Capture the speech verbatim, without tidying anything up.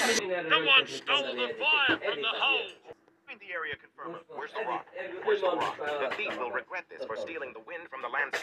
Someone stole the fire from the hole. Find the area confirmer. Where's the rock? Where's the rock? The thief will regret this for stealing the wind from the land.